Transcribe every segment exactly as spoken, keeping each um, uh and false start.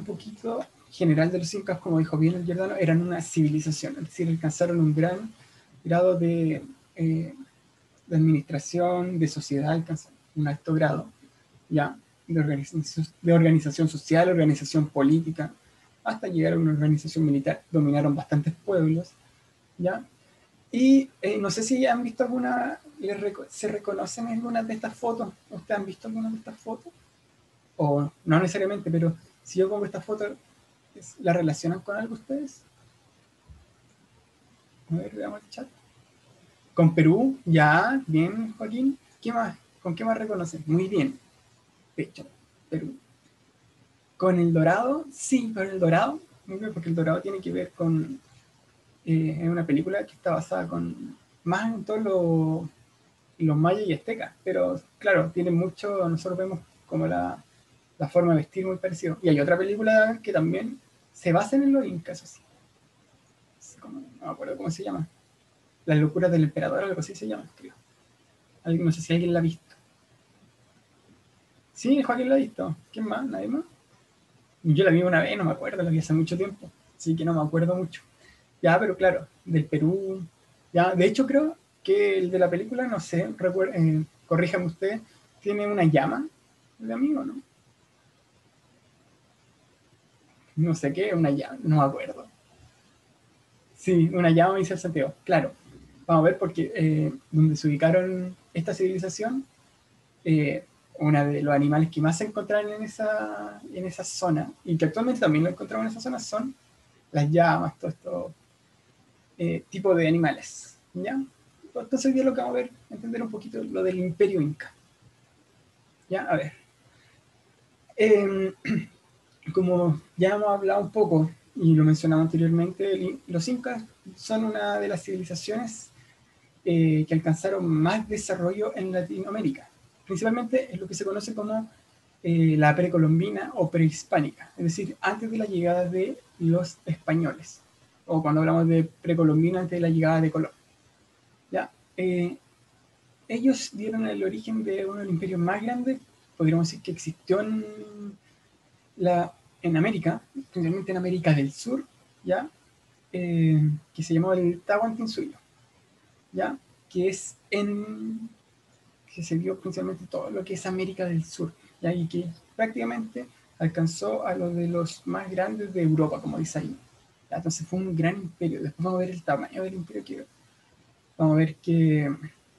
poquito general de los incas, como dijo bien el Giordano, eran una civilización, es decir, alcanzaron un gran grado de, eh, de administración, de sociedad, alcanzaron un alto grado, ya, de organización, de organización social, organización política, hasta llegar a una organización militar. Dominaron bastantes pueblos, ya. Y eh, no sé si han visto alguna, rec se reconocen algunas de estas fotos. ¿Ustedes han visto algunas de estas fotos? O no necesariamente, pero si yo pongo esta foto, ¿la relacionan con algo ustedes? A ver, veamos el chat. Con Perú, ya, bien, Joaquín. ¿Qué más? ¿Con qué más reconocen? Muy bien. Pecho, Perú. Con el dorado, sí, con el dorado, muy bien, porque el dorado tiene que ver con, eh, es una película que está basada con, más en todos los los mayas y aztecas, pero claro, tiene mucho, nosotros vemos como la, la forma de vestir muy parecido. Y hay otra película que también se basa en los incas, así. Como, no me acuerdo cómo se llama. Las locuras del emperador, algo así se llama, creo. Alguien, no sé si alguien la ha visto. Sí, Joaquín la ha visto. ¿Quién más? ¿Nadie más? Yo la vi una vez, no me acuerdo, la vi hace mucho tiempo. Así que no me acuerdo mucho. Ya, pero claro, del Perú. Ya, de hecho creo que el de la película, no sé, eh, corríjame usted, tiene una llama, el amigo, ¿no? No sé qué, una llama, no me acuerdo. Sí, una llama me dice el Santiago, claro. Vamos a ver, porque eh, donde se ubicaron esta civilización, eh, uno de los animales que más se encontraban en esa, en esa zona, y que actualmente también lo encontramos en esa zona, son las llamas, todo esto eh, tipo de animales, ¿ya? Entonces hoy día lo que vamos a ver, entender un poquito lo del imperio inca. ¿Ya? A ver. Eh, como ya hemos hablado un poco, y lo mencionaba anteriormente, los incas son una de las civilizaciones eh, que alcanzaron más desarrollo en Latinoamérica, principalmente en lo que se conoce como eh, la precolombina o prehispánica, es decir, antes de la llegada de los españoles, o cuando hablamos de precolombina, antes de la llegada de Colón. ¿Ya? Eh, ellos dieron el origen de uno de los imperios más grandes, podríamos decir que existió en, la, en América, principalmente en América del Sur, ¿ya? Eh, que se llamó el Tahuantinsuyo, ¿ya? Que es en que se vio principalmente todo lo que es América del Sur, ¿ya? Y que prácticamente alcanzó a lo de los más grandes de Europa, como dice ahí. ¿Ya? Entonces fue un gran imperio. Después vamos a ver el tamaño del imperio que vamos a ver que,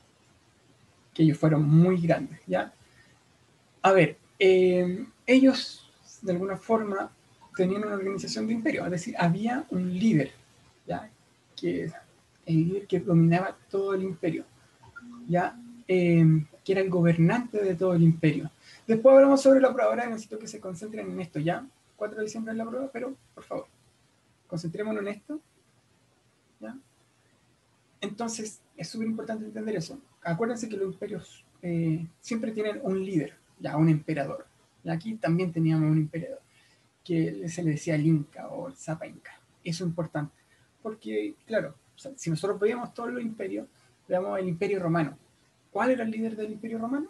que ellos fueron muy grandes, ¿ya? A ver, eh, ellos de alguna forma tenían una organización de imperio, es decir, había un líder, ¿ya? Que el líder que dominaba todo el imperio, ¿ya? Eh, que era el gobernante de todo el imperio. Después hablamos sobre la prueba, ahora necesito que se concentren en esto, ¿ya? cuatro de diciembre es la prueba, pero por favor, concentrémonos en esto, ¿ya? Entonces, es súper importante entender eso. Acuérdense que los imperios eh, siempre tienen un líder, ya, un emperador. Y aquí también teníamos un emperador, que se le decía el Inca o el Zapa Inca. Eso es importante, porque, claro, o sea, si nosotros veíamos todos los imperios, veamos el Imperio Romano. ¿Cuál era el líder del Imperio Romano?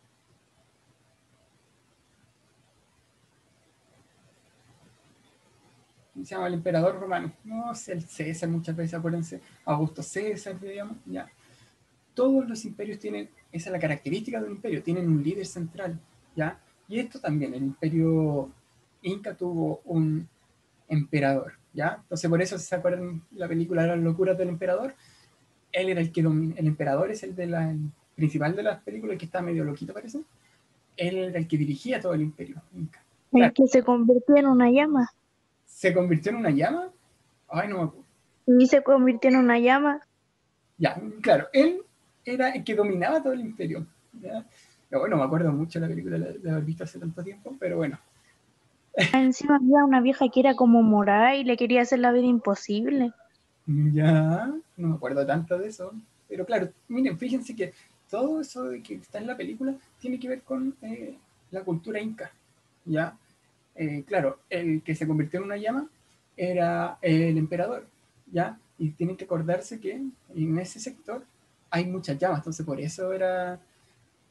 Se llama el emperador romano. No sé, el César, muchas veces, acuérdense, Augusto César, digamos, ya. Todos los imperios tienen, esa es la característica de un imperio, tienen un líder central, ¿ya? Y esto también, el imperio inca tuvo un emperador, ¿ya? Entonces por eso, si se acuerdan la película Las locuras del emperador, él era el que domina, el emperador es el, de la, el principal de las películas, que está medio loquito parece, él era el que dirigía todo el imperio inca. El Claro, que se convirtió en una llama. ¿se convirtió en una llama? Ay, no me acuerdo. Y se convirtió en una llama. Ya, claro, él era el que dominaba todo el imperio, ¿ya? Pero bueno, me acuerdo mucho de la película de haber visto hace tanto tiempo, pero bueno. Encima había una vieja que era como morada y le quería hacer la vida imposible. Ya, no me acuerdo tanto de eso. Pero claro, miren, fíjense que todo eso de que está en la película tiene que ver con eh, la cultura inca. Ya, eh, claro, el que se convirtió en una llama era el emperador. Ya, y tienen que acordarse que en ese sector hay muchas llamas, entonces por eso era.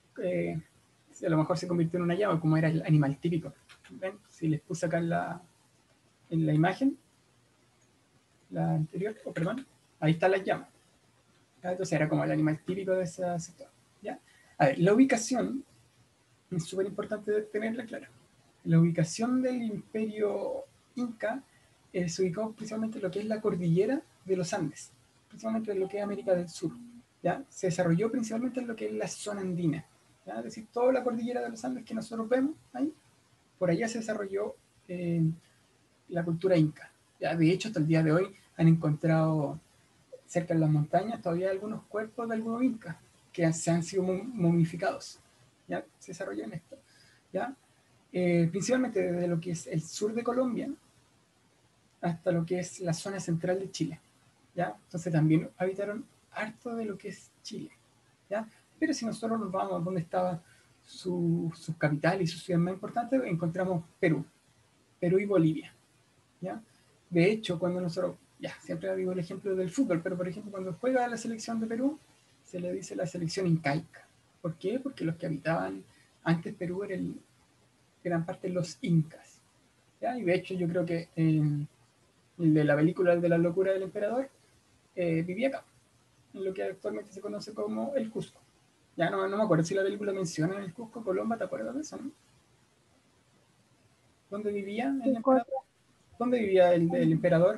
Eh, a lo mejor se convirtió en una llama, como era el animal típico. ¿Ven? Si les puse acá en la, en la imagen, la anterior, oh, perdón, ahí están las llamas. ¿Ya? Entonces era como el animal típico de ese sector. ¿Ya? A ver, la ubicación es súper importante tenerla clara. La ubicación del imperio inca eh, se ubicó principalmente en lo que es la cordillera de los Andes, principalmente en lo que es América del Sur. ¿Ya? Se desarrolló principalmente en lo que es la zona andina. ¿Ya? Es decir, toda la cordillera de los Andes que nosotros vemos ahí, por allá se desarrolló eh, la cultura inca. ¿Ya? De hecho, hasta el día de hoy han encontrado cerca de las montañas todavía hay algunos cuerpos de algunos incas que se han sido momificados. ¿Ya? Se desarrolló en esto. ¿Ya? Eh, principalmente desde lo que es el sur de Colombia hasta lo que es la zona central de Chile. ¿Ya? Entonces también habitaron harto de lo que es Chile. ¿Ya? Pero si nosotros nos vamos a donde estaba su, su capital y su ciudad más importante, encontramos Perú, Perú y Bolivia. ¿Ya? De hecho, cuando nosotros, ya, siempre digo el ejemplo del fútbol, pero por ejemplo, cuando juega la selección de Perú, se le dice la selección incaica. ¿Por qué? Porque los que habitaban antes Perú eran, eran parte de los incas. ¿Ya? Y de hecho, yo creo que eh, el de la película de la locura del emperador eh, vivía acá, en lo que actualmente se conoce como el Cusco. Ya no, no me acuerdo si la película menciona el Cusco, Colomba, ¿te acuerdas de eso? ¿No? ¿Dónde vivía el emperador? ¿Dónde vivía el, el emperador?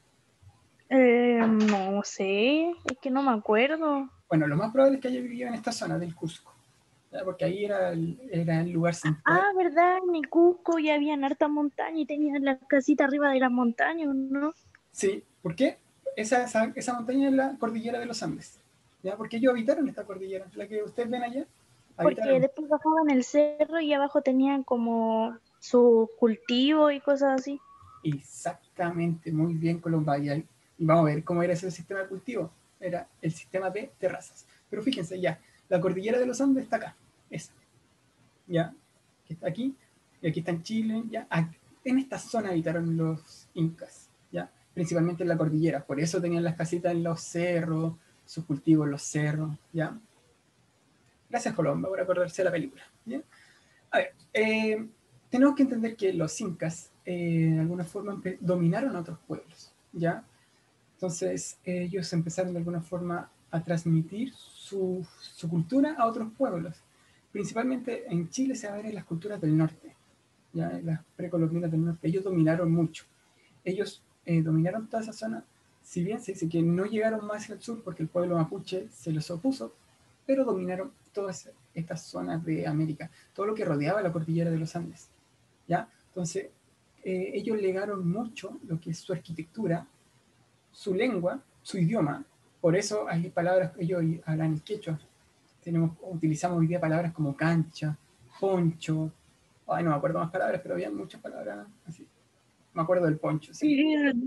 Eh, no sé, es que no me acuerdo. Bueno, lo más probable es que haya vivido en esta zona del Cusco, ¿ya? Porque ahí era el, era el lugar central. Ah, ¿verdad? En el Cusco ya había harta montaña y tenían la casita arriba de las montañas, ¿no? Sí, ¿por qué? Esa, esa, esa montaña es la cordillera de los Andes, ¿ya? Porque ellos habitaron esta cordillera, la que ustedes ven allá, Porque habitaron. después bajaban el cerro y abajo tenían como su cultivo y cosas así. Exactamente, muy bien, Colomba. Y, ahí- y vamos a ver cómo era ese sistema de cultivo. Era el sistema de terrazas. Pero fíjense, ya, la cordillera de los Andes está acá, esa, ya, que está aquí, y aquí está en Chile, ya. Aquí, en esta zona habitaron los incas, ya, principalmente en la cordillera. Por eso tenían las casitas en los cerros, sus cultivos en los cerros, ya. Gracias, Colomba, por acordarse de la película. ¿Ya? A ver, eh, tenemos que entender que los incas, eh, de alguna forma, dominaron a otros pueblos, ¿ya? Entonces, eh, ellos empezaron de alguna forma a transmitir su, su, cultura a otros pueblos. Principalmente en Chile se ven en las culturas del norte, ¿ya? En las precolombinas del norte. Ellos dominaron mucho. Ellos eh, dominaron toda esa zona. Si bien se dice que no llegaron más al sur porque el pueblo mapuche se los opuso, pero dominaron todas estas zonas de América, todo lo que rodeaba la cordillera de los Andes. ¿Ya? Entonces, eh, ellos legaron mucho lo que es su arquitectura, su lengua, su idioma. Por eso hay palabras, ellos hablan el quechua. Tenemos, utilizamos hoy día palabras como cancha, poncho. Ay, no me acuerdo más palabras, pero había muchas palabras así. Me acuerdo del poncho, sí.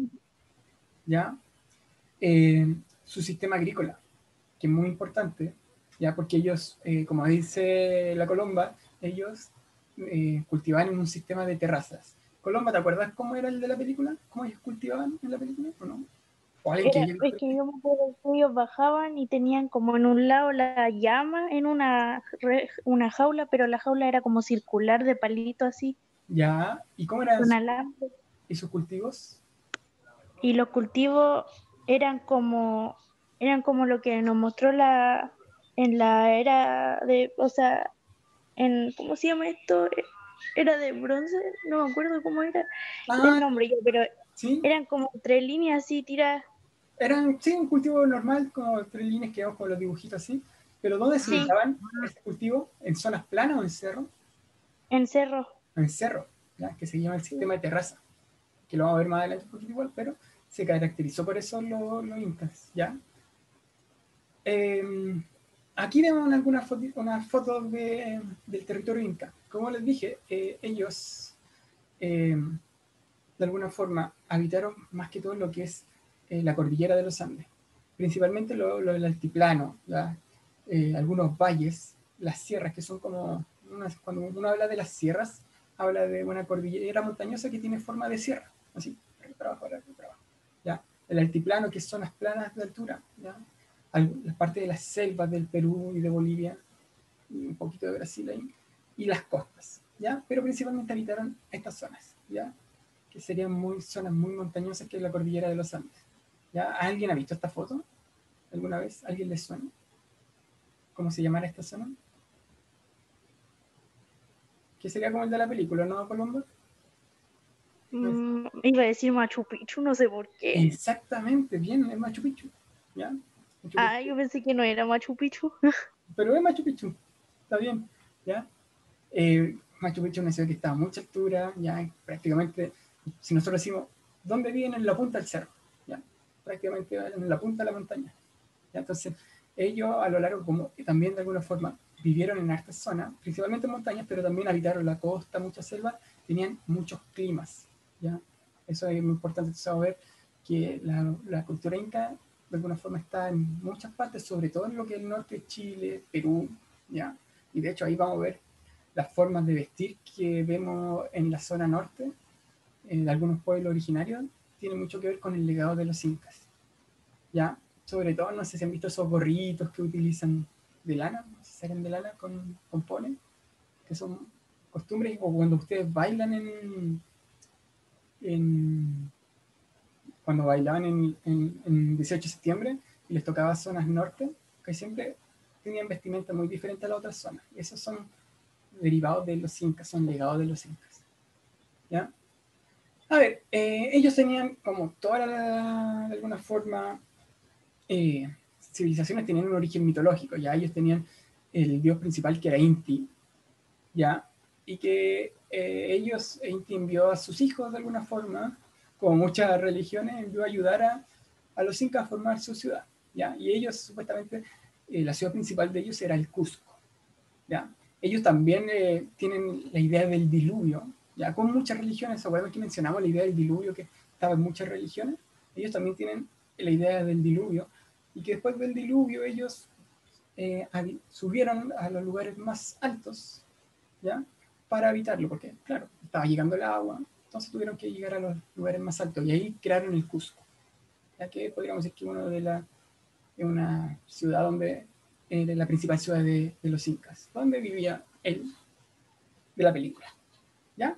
¿Ya? Eh, su sistema agrícola, que es muy importante, ya porque ellos, eh, como dice la Colomba, ellos eh, cultivaban en un sistema de terrazas. Colomba, ¿te acuerdas cómo era el de la película? ¿Cómo ellos cultivaban en la película o no? O alguien que Era, haya es visto la que yo película. me acuerdo que ellos bajaban y tenían como en un lado la llama en una, re- una jaula, pero la jaula era como circular de palito así, Ya, ¿y cómo eran con sus, alambre. y sus cultivos? Y los cultivos eran como, eran como lo que nos mostró la, en la era de, o sea, en, ¿cómo se llama esto? Era de bronce, no me acuerdo cómo era el Ah, nombre, ya, pero sí, eran como tres líneas así tiradas. eran, sí, un cultivo normal, como tres líneas que vemos con los dibujitos así, pero ¿dónde se Sí, ubicaban ese cultivo? ¿En zonas planas o en cerro? en cerro. En cerro, ¿ya? Que se llama el Sí. sistema de terraza, que lo vamos a ver más adelante un poquito igual, pero se caracterizó por eso los, los incas, ¿ya? Eh, aquí vemos algunas fotos, unas fotos de, del territorio inca. Como les dije, eh, ellos eh, de alguna forma habitaron más que todo lo que es eh, la cordillera de los Andes, principalmente lo, lo del altiplano, ¿ya? Eh, algunos valles, las sierras, que son como, unas, cuando uno habla de las sierras, habla de una cordillera montañosa que tiene forma de sierra, así, para abajo, para abajo, ¿ya? El altiplano, que son las planas de altura, ¿ya? La parte de las selvas del Perú y de Bolivia, y un poquito de Brasil ahí, y las costas, ¿ya? Pero principalmente habitaron estas zonas, ¿ya? que serían muy, zonas muy montañosas, que es la cordillera de los Andes. ¿Ya? ¿Alguien ha visto esta foto alguna vez? ¿Alguien le suena? ¿Cómo se llamará esta zona? Que sería como el de la película, ¿no, Colombo? Mm, iba a decir Machu Picchu, no sé por qué. Exactamente, bien, es Machu Picchu. ¿Ya? Machu Ah, Picchu. yo pensé que no era Machu Picchu. Pero es Machu Picchu, está bien. ¿Ya? Eh, Machu Picchu es una ciudad que está a mucha altura, ya prácticamente, si nosotros decimos, ¿dónde viven? En la punta del cerro, ya, prácticamente en la punta de la montaña. ¿Ya? Entonces, ellos a lo largo, como también de alguna forma vivieron en estas zonas, principalmente en montañas, pero también habitaron la costa, muchas selvas, tenían muchos climas. ¿Ya? Eso es muy importante saber, que la, la cultura inca de alguna forma está en muchas partes, sobre todo en lo que es el norte de Chile, Perú, ¿ya? Y de hecho ahí vamos a ver las formas de vestir que vemos en la zona norte, en algunos pueblos originarios, tiene mucho que ver con el legado de los incas. ¿Ya? Sobre todo, no sé si han visto esos gorritos que utilizan de lana, no sé si salen de lana con, con polen, que son costumbres, o cuando ustedes bailan en, en cuando bailaban en, en, en dieciocho de septiembre y les tocaba zonas norte, que siempre tenían vestimenta muy diferente a las otras zonas. Esos son derivados de los incas, son legados de los incas. ¿Ya? A ver, eh, ellos tenían como toda la, de alguna forma, eh, civilizaciones tenían un origen mitológico, ya ellos tenían el dios principal que era Inti, ya, y que eh, ellos, Inti envió a sus hijos de alguna forma, como muchas religiones, envió a ayudar a, a los incas a formar su ciudad, ya, y ellos supuestamente, eh, la ciudad principal de ellos era el Cusco, ya. Ellos también eh, tienen la idea del diluvio, ya, con muchas religiones, acuerdan que mencionamos la idea del diluvio que estaba en muchas religiones, ellos también tienen la idea del diluvio, y que después del diluvio ellos eh, subieron a los lugares más altos, ¿ya? Para evitarlo, porque, claro, estaba llegando el agua, entonces tuvieron que llegar a los lugares más altos, y ahí crearon el Cusco, ya que podríamos decir que uno de la, de una ciudad donde era la principal ciudad de, de los incas, donde vivía él, de la película, ¿ya?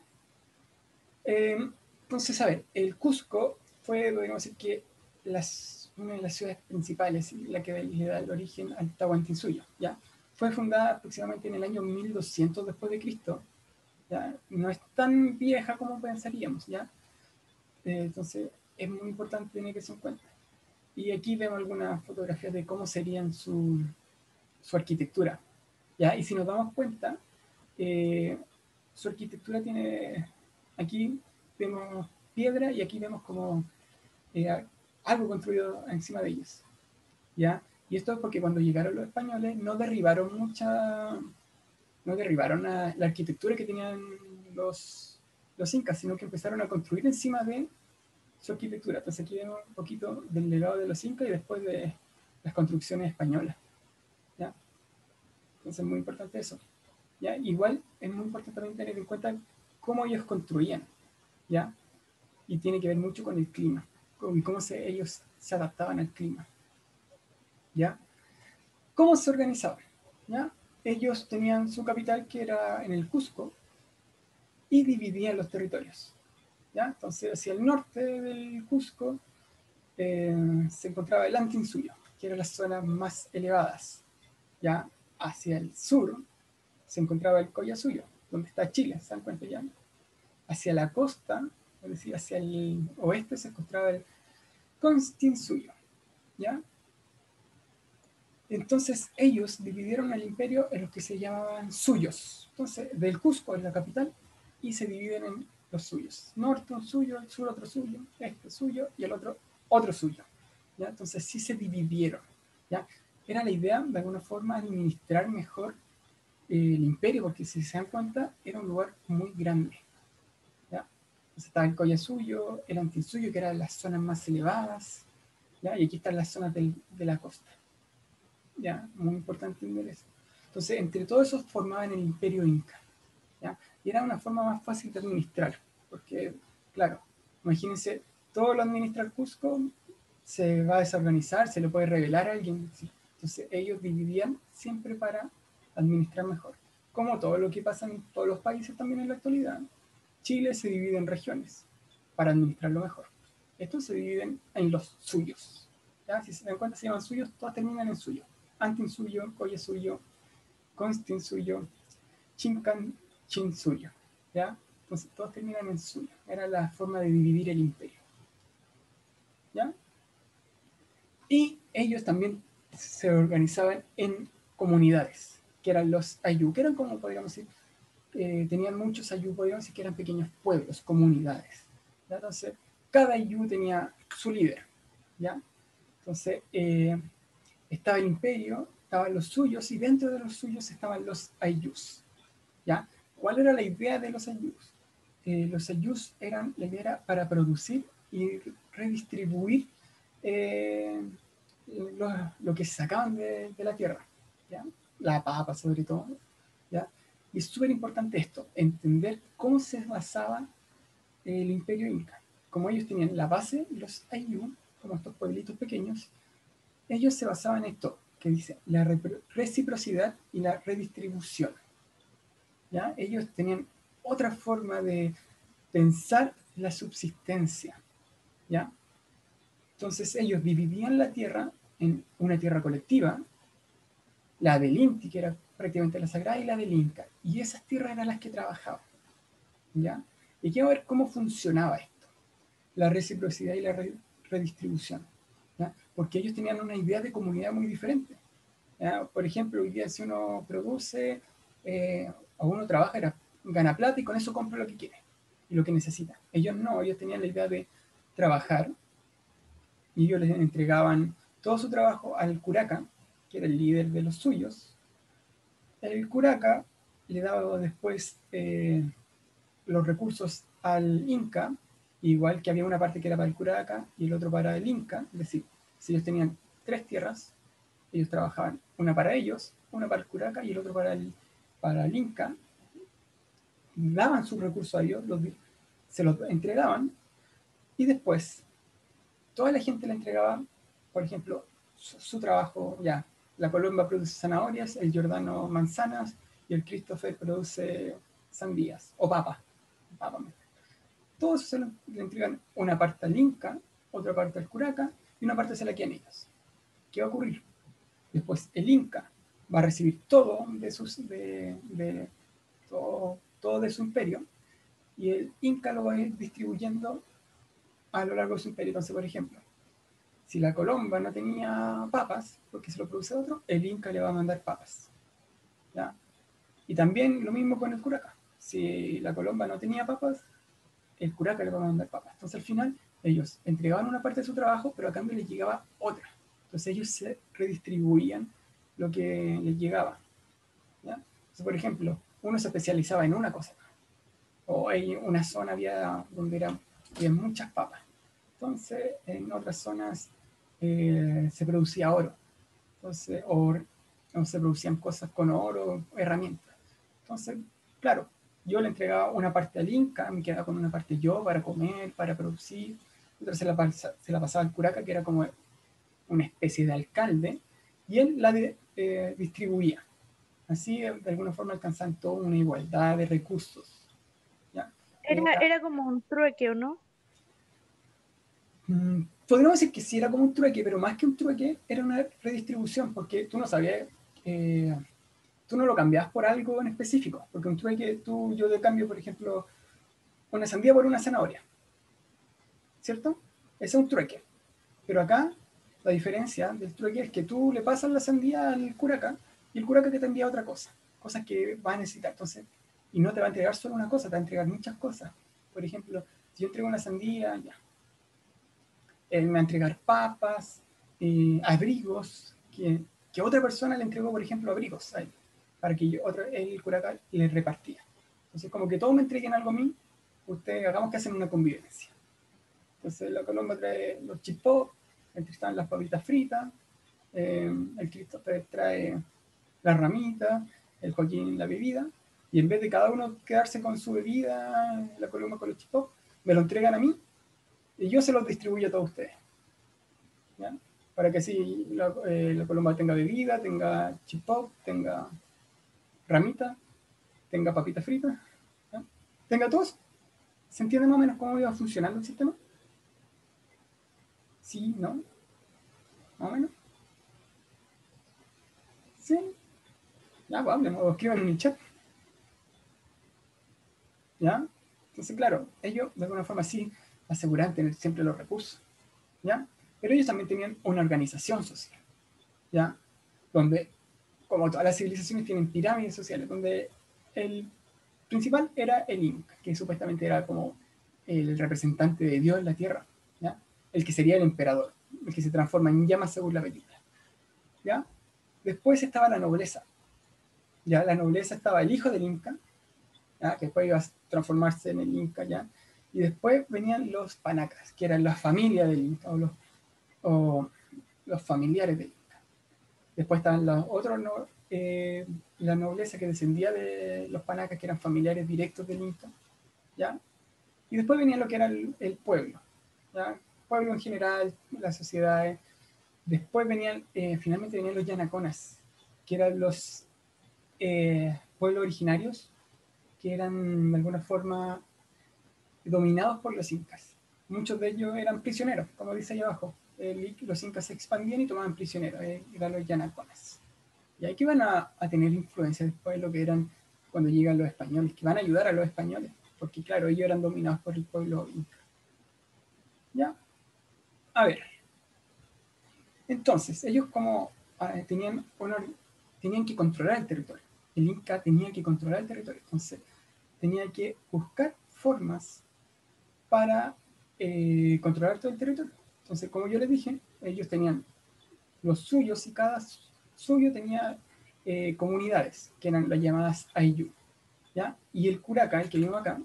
Eh, entonces, a ver, el Cusco fue, podríamos decir que las, una de las ciudades principales, la que le da el origen al Tahuantinsuyo, ¿ya? Fue fundada aproximadamente en el año mil doscientos después de Cristo, ¿ya? No es tan vieja como pensaríamos, ¿ya? Eh, entonces, es muy importante tener eso en cuenta. Y aquí vemos algunas fotografías de cómo serían su, su arquitectura, ¿ya? Y si nos damos cuenta, eh, su arquitectura tiene, aquí vemos piedra y aquí vemos como eh, algo construido encima de ellos, ¿ya? Y esto es porque cuando llegaron los españoles no derribaron mucha, no derribaron la, la arquitectura que tenían los, los incas, sino que empezaron a construir encima de su arquitectura. Entonces aquí vemos un poquito del legado de los incas y después de las construcciones españolas, ¿ya? Entonces es muy importante eso. ¿Ya? Igual es muy importante también tener en cuenta cómo ellos construían, ¿ya? Y tiene que ver mucho con el clima, con cómo se, ellos se adaptaban al clima, ¿ya? ¿Cómo se organizaban? ¿Ya? Ellos tenían su capital que era en el Cusco y dividían los territorios, ¿ya? Entonces hacia el norte del Cusco eh, se encontraba el Antinsuyo, que eran las zonas más elevadas, ¿ya? Hacia el sur se encontraba el Collasuyo, donde está Chile, ¿se dan cuenta ya? Hacia la costa, es decir, hacia el oeste, se encontraba el Constinsuyo, ¿ya? Entonces ellos dividieron el imperio en los que se llamaban suyos. Entonces, del Cusco es la capital y se dividen en los suyos. Norte un suyo, el sur otro suyo, este suyo y el otro otro suyo, ¿ya? Entonces sí se dividieron, ¿ya? Era la idea, de alguna forma, administrar mejor eh, el imperio, porque si se dan cuenta, era un lugar muy grande, ¿ya? Entonces estaba el Collasuyo, el Antinsuyo, que eran las zonas más elevadas, ¿ya? Y aquí están las zonas del, de la costa, ¿ya? Muy importante entender eso. Entonces, entre todos esos formaban el imperio inca, ¿ya? Y era una forma más fácil de administrar, porque, claro, imagínense, todo lo administra el Cusco, se va a desorganizar, se le puede revelar a alguien, ¿sí? Entonces ellos dividían siempre para administrar mejor, como todo lo que pasa en todos los países también en la actualidad. Chile se divide en regiones, para administrarlo mejor. Estos se dividen en los suyos. ¿Ya? Si se dan cuenta, se llaman suyos, todas terminan en suyo. Antin suyo, Koye suyo, Constin suyo, Chinkan Chin suyo. ¿Ya? Entonces todos terminan en suyo. Era la forma de dividir el imperio. ¿Ya? Y ellos también se organizaban en comunidades, que eran los Ayu, que eran como, podríamos decir, eh, tenían muchos Ayu, podríamos decir que eran pequeños pueblos, comunidades. ¿Ya? Entonces, cada Ayu tenía su líder. ¿Ya? Entonces, eh, estaba el imperio, estaban los suyos, y dentro de los suyos estaban los Ayus. ¿Ya? ¿Cuál era la idea de los Ayus? Eh, los Ayus eran, la idea era para producir y redistribuir eh, lo, lo, que sacaban de, de la tierra, ¿ya? La papa sobre todo, ¿ya? Y es súper importante esto, entender cómo se basaba el imperio inca. Como ellos tenían la base, los Ayu, como estos pueblitos pequeños, ellos se basaban en esto, que dice la reciprocidad y la redistribución. ¿Ya? Ellos tenían otra forma de pensar la subsistencia. ¿Ya? Entonces ellos dividían la tierra en una tierra colectiva, la del Inti, que era prácticamente la sagrada, y la del Inca. Y esas tierras eran las que trabajaban. ¿Ya? Y quiero ver cómo funcionaba esto, la reciprocidad y la re redistribución. ¿Ya? Porque ellos tenían una idea de comunidad muy diferente. ¿Ya? Por ejemplo, hoy día si uno produce eh, o uno trabaja, gana plata y con eso compra lo que quiere y lo que necesita. Ellos no, ellos tenían la idea de trabajar y ellos les entregaban todo su trabajo al curaca, que era el líder de los suyos. El curaca le daba después eh, los recursos al Inca, igual que había una parte que era para el curaca y el otro para el Inca. Es decir, si ellos tenían tres tierras, ellos trabajaban una para ellos, una para el curaca y el otro para el, para el Inca. Daban sus recursos a ellos, los, se los entregaban y después toda la gente le entregaba, por ejemplo, su, su trabajo. Ya, la Colomba produce zanahorias, el Giordano manzanas y el Christopher produce sandías o papas. Papa. Todos se lo, le entregan una parte al Inca, otra parte al curaca y una parte se la quedan ellos. ¿Qué va a ocurrir? Después el Inca va a recibir todo de, sus, de, de, todo, todo de su imperio y el Inca lo va a ir distribuyendo a lo largo de su imperio. Entonces, por ejemplo, si la Colomba no tenía papas, porque se lo produce otro, el Inca le va a mandar papas. ¿Ya? Y también lo mismo con el curaca. Si la Colomba no tenía papas, el curaca le va a mandar papas. Entonces, al final, ellos entregaban una parte de su trabajo, pero a cambio les llegaba otra. Entonces, ellos se redistribuían lo que les llegaba. ¿Ya? Entonces, por ejemplo, uno se especializaba en una cosa. O hay una zona había donde era, había muchas papas. Entonces, en otras zonas eh, se producía oro. Entonces, o, o se producían cosas con oro, herramientas. Entonces, claro, yo le entregaba una parte al Inca, me quedaba con una parte yo para comer, para producir. Otra se la, pasa, se la pasaba al curaca, que era como una especie de alcalde, y él la de, eh, distribuía. Así, de alguna forma, alcanzan toda una igualdad de recursos. ¿Ya? Era, Era, era como un trueque, ¿o no? mmm, podríamos decir que sí era como un trueque, pero más que un trueque, era una redistribución, porque tú no sabías... Eh, tú no lo cambias por algo en específico, porque un trueque, tú, yo te cambio, por ejemplo, una sandía por una zanahoria, ¿cierto? Ese es un trueque. Pero acá, la diferencia del trueque es que tú le pasas la sandía al curaca y el curaca te envía otra cosa, cosas que va a necesitar. Entonces, y no te va a entregar solo una cosa, te va a entregar muchas cosas. Por ejemplo, si yo entrego una sandía, ya. Él me va a entregar papas, eh, abrigos, que, que otra persona le entregó, por ejemplo, abrigos a él, para que yo, otra, el curaca le repartía. Entonces, como que todos me entreguen algo a mí, ustedes hagamos que hacen una convivencia. Entonces, la Colomba trae los chipop, el Tristán las papitas fritas, eh, el Christopher trae la ramita, el Joaquín la bebida, y en vez de cada uno quedarse con su bebida, la Colomba con los chipop, me lo entregan a mí y yo se los distribuyo a todos ustedes. ¿Ya? Para que así la, eh, la Colomba tenga bebida, tenga chipop, tenga ramita, tenga papitas fritas, ¿ya? Tenga todos. ¿Se entiende más o menos cómo iba funcionando el sistema? Sí, ¿no? ¿Más o menos? Sí. Ya, pues hablemos, o escriban en el chat. ¿Ya? Entonces, claro, ellos de alguna forma sí aseguraban tener siempre los recursos. ¿Ya? Pero ellos también tenían una organización social. ¿Ya? Donde, como todas las civilizaciones, tienen pirámides sociales, donde el principal era el Inca, que supuestamente era como el representante de Dios en la tierra, ¿ya? El que sería el emperador, el que se transforma en llamas según la película. ¿Ya? Después estaba la nobleza. ¿Ya? La nobleza estaba el hijo del Inca, ¿ya? Que después iba a transformarse en el Inca, ¿ya? Y después venían los panacas, que eran la familia del Inca, o los, o los familiares del Inca. Después estaban los otros, no, eh, la nobleza que descendía de los panacas, que eran familiares directos del Inca, ¿ya? Y después venía lo que era el, el pueblo, ¿ya? Pueblo en general, las sociedades. Después venían, eh, finalmente venían los yanaconas, que eran los eh, pueblos originarios que eran de alguna forma dominados por los incas. Muchos de ellos eran prisioneros, como dice ahí abajo. El, los incas se expandían y tomaban prisioneros, eh, eran los yanaconas. Y aquí van a, a tener influencia después de lo que eran cuando llegan los españoles, que van a ayudar a los españoles, porque claro, ellos eran dominados por el pueblo inca. ¿Ya? A ver. Entonces, ellos como eh, tenían, una, tenían que controlar el territorio. El Inca tenía que controlar el territorio. Entonces, tenía que buscar formas para eh, controlar todo el territorio. Entonces, como yo les dije, ellos tenían los suyos y cada suyo tenía eh, comunidades, que eran las llamadas Ayllu. ¿Ya? Y el curaca, el que vimos acá,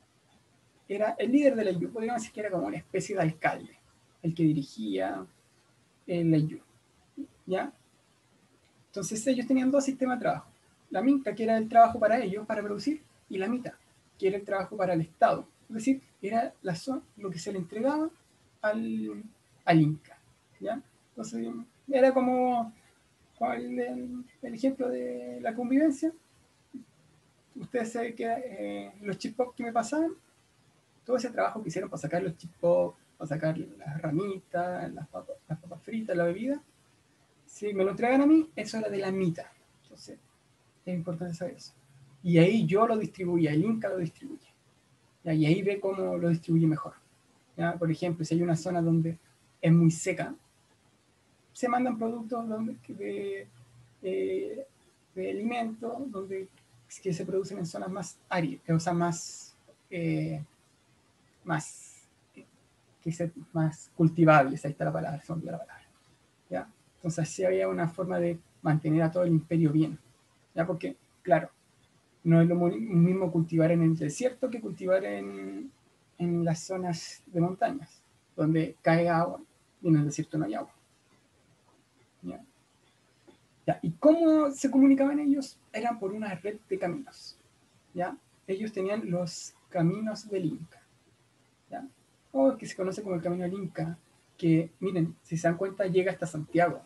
era el líder del Ayllu. Podríamos decir que era como una especie de alcalde, el que dirigía el Ayllu. ¿Ya? Entonces ellos tenían dos sistemas de trabajo. La minca, que era el trabajo para ellos, para producir, y la mita, que era el trabajo para el Estado. Es decir, era la zona, lo que se le entregaba al, al Inca. ¿Ya? Entonces era como, como el, el, el, ejemplo de la convivencia. Ustedes saben que eh, los chip-pop que me pasaban, todo ese trabajo que hicieron para sacar los chip-pop, para sacar las ramitas, las papas, las papas fritas, la bebida, si me lo entregan a mí, eso era de la mitad. Entonces, es importante saber eso. Y ahí yo lo distribuía, el Inca lo distribuye. ¿Ya? Y ahí ve cómo lo distribuye mejor. ¿Ya? Por ejemplo, si hay una zona donde es muy seca, se mandan productos donde, de, de, de alimentos donde, que se producen en zonas más áridas, o sea, más, eh, más, que se, más cultivables, ahí está la palabra, son la palabra. ¿Ya? Entonces así había una forma de mantener a todo el imperio bien. ¿Ya? Porque, claro, no es lo mismo cultivar en el desierto que cultivar en, en las zonas de montañas, donde cae agua y en el desierto no hay agua. ¿Ya? ¿Ya? ¿Y cómo se comunicaban ellos? Eran por una red de caminos. ¿Ya? Ellos tenían los caminos del Inca. ¿Ya? O que se conoce como el camino del Inca, que, miren, si se dan cuenta, llega hasta Santiago.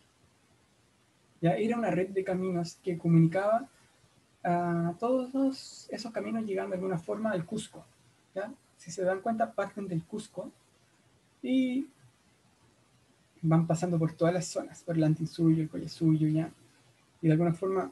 ¿Ya? Era una red de caminos que comunicaba a todos esos caminos llegando de alguna forma al Cusco. ¿Ya? Si se dan cuenta, parten del Cusco y van pasando por todas las zonas, por el Antinsuyo, el Collasuyo, ¿ya? Y de alguna forma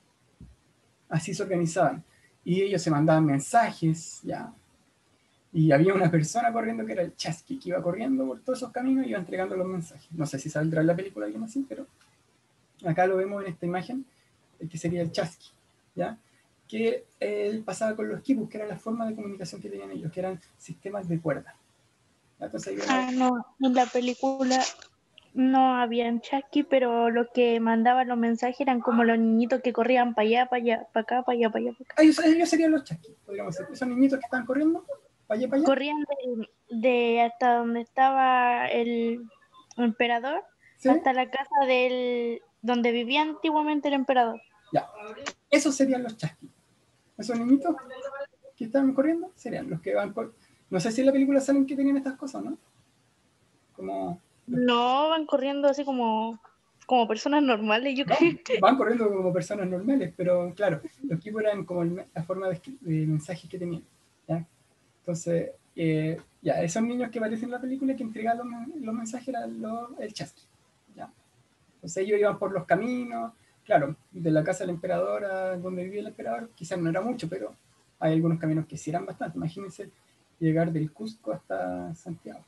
así se organizaban. Y ellos se mandaban mensajes, ¿ya? Y había una persona corriendo que era el Chasqui, que iba corriendo por todos esos caminos y iba entregando los mensajes. No sé si saldrá en la película alguien así, pero acá lo vemos en esta imagen, el que sería el Chasqui, ¿ya? Que él pasaba con los quipus, que era la forma de comunicación que tenían ellos, que eran sistemas de cuerda. Entonces, ah, no, en la película no habían chasqui, pero los que mandaban los mensajes eran como los niñitos que corrían para allá, para allá, para acá, para allá, para allá, para acá. ellos, ellos serían los chasquis, podríamos decir. Esos niñitos que están corriendo, para allá, para allá. Corrían de, de hasta donde estaba el emperador ¿Sí? hasta la casa del donde vivía antiguamente el emperador. Ya. Esos serían los chasquis. Esos niñitos que están corriendo serían los que van por... No sé si en la película salen que tenían estas cosas, ¿no? Como... No, van corriendo así como, como personas normales, yo No, creo. van corriendo como personas normales, pero claro, los equipos eran como el, la forma de, de mensajes que tenían. ¿Ya? Entonces, eh, ya, esos niños que aparecen en la película que entregan los, los mensajes eran los, el chasqui. ¿Ya? Entonces ellos iban por los caminos, claro, de la casa del emperador a donde vivía el emperador, quizás no era mucho, pero hay algunos caminos que sí eran bastante. Imagínense llegar del Cusco hasta Santiago.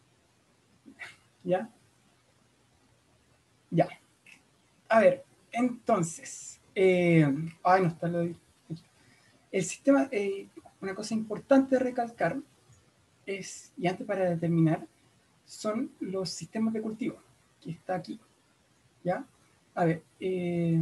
¿Ya? Ya. A ver, entonces, eh, ay, no está lo de, el sistema, eh, una cosa importante de recalcar es, y antes para determinar, son los sistemas de cultivo, que está aquí, ¿ya? A ver, eh,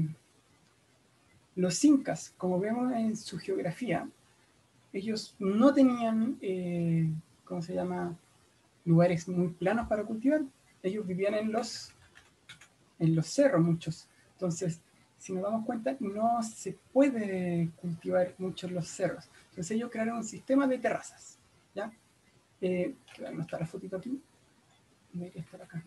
los incas, como vemos en su geografía, ellos no tenían, eh, ¿cómo se llama?, lugares muy planos para cultivar. Ellos vivían en los, en los cerros muchos. Entonces, si nos damos cuenta, no se puede cultivar mucho en los cerros. Entonces ellos crearon un sistema de terrazas, ¿ya? Eh, no está la fotito aquí, debería estar acá.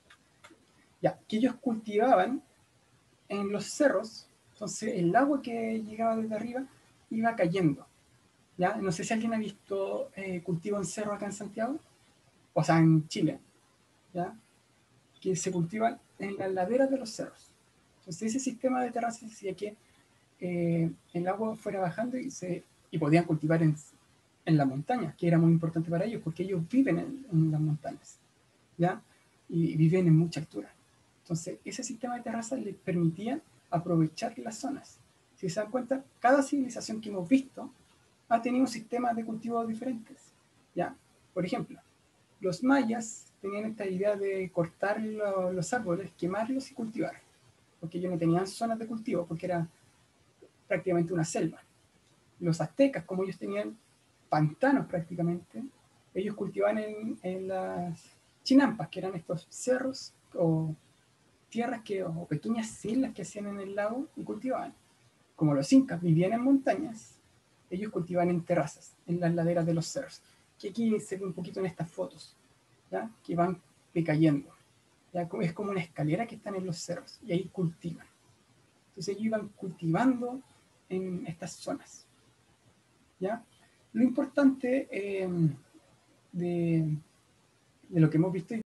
Ya, que ellos cultivaban en los cerros, entonces el agua que llegaba desde arriba iba cayendo. ¿Ya? No sé si alguien ha visto eh, cultivo en cerro acá en Santiago, o sea, en Chile, ¿ya? Que se cultivan en las laderas de los cerros. Entonces ese sistema de terrazas hacía que eh, el agua fuera bajando y, se, y podían cultivar en, en la montaña, que era muy importante para ellos, porque ellos viven en, en las montañas, ¿ya? Y viven en mucha altura. Entonces, ese sistema de terrazas les permitía aprovechar las zonas. Si se dan cuenta, cada civilización que hemos visto ha tenido sistemas de cultivo diferentes, ¿ya? Por ejemplo, los mayas tenían esta idea de cortar lo, los árboles, quemarlos y cultivar, porque ellos no tenían zonas de cultivo, porque era prácticamente una selva. Los aztecas, como ellos tenían pantanos prácticamente, ellos cultivaban en, en las chinampas, que eran estos cerros o tierras que, o pequeñas islas que hacían en el lago y cultivaban. Como los incas vivían en montañas, ellos cultivaban en terrazas, en las laderas de los cerros, que aquí se ve un poquito en estas fotos, ¿ya? Que van decayendo. ¿Ya? Es como una escalera que están en los cerros y ahí cultivan. Entonces ellos iban cultivando en estas zonas. ¿Ya? Lo importante eh, de, de lo que hemos visto